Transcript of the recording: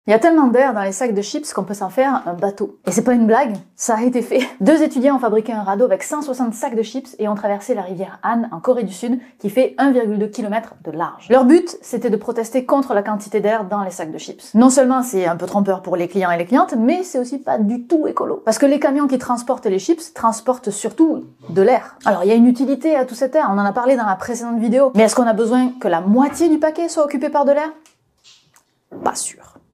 Il y a tellement d'air dans les sacs de chips qu'on peut s'en faire un bateau. Et c'est pas une blague, ça a été fait. 2 étudiants ont fabriqué un radeau avec 160 sacs de chips et ont traversé la rivière Han en Corée du Sud, qui fait 1,2 km de large. Leur but, c'était de protester contre la quantité d'air dans les sacs de chips. Non seulement c'est un peu trompeur pour les clients et les clientes, mais c'est aussi pas du tout écolo. Parce que les camions qui transportent les chips transportent surtout de l'air. Alors il y a une utilité à tout cet air, on en a parlé dans la précédente vidéo, mais est-ce qu'on a besoin que la moitié du paquet soit occupé par de l'air? Pas sûr.